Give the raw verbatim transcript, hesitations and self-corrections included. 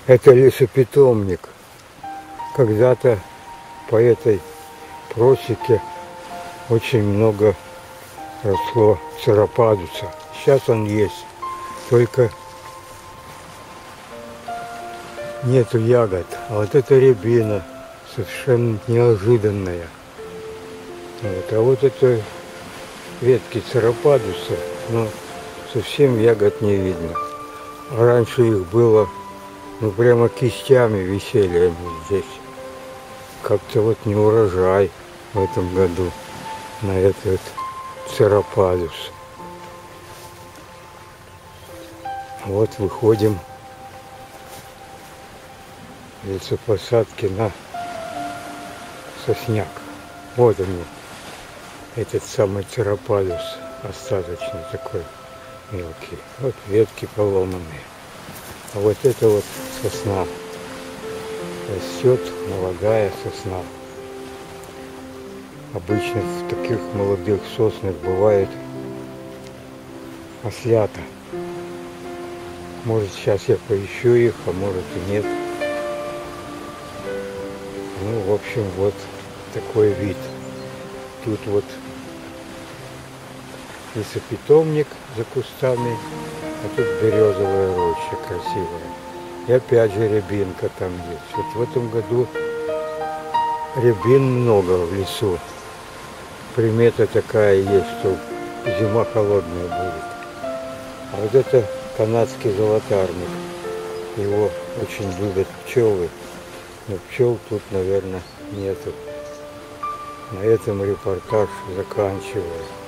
Это лесопитомник. Когда-то по этой просеке очень много росло церопадуса. Сейчас он есть, только нету ягод. А вот эта рябина совершенно неожиданная. Вот. А вот это ветки церопадуса, но совсем ягод не видно. А раньше их было, ну прямо кистями висели они здесь. Как-то вот не урожай в этом году на этот церопадус. Вот выходим лесопосадки на сосняк. Вот они, этот самый церопадус, остаточный такой мелкий. Вот ветки поломанные. А вот это вот сосна. Растет молодая сосна. Обычно в таких молодых соснах бывает ослята. Может, сейчас я поищу их, а может и нет. Ну, в общем, вот такой вид. Тут вот лесопитомник за кустами, а тут березовая роща красивая. И опять же рябинка там есть. Вот в этом году рябин много в лесу. Примета такая есть, что зима холодная будет. А вот это канадский золотарник. Его очень любят пчелы. Но пчел тут, наверное, нету. На этом репортаж заканчиваю.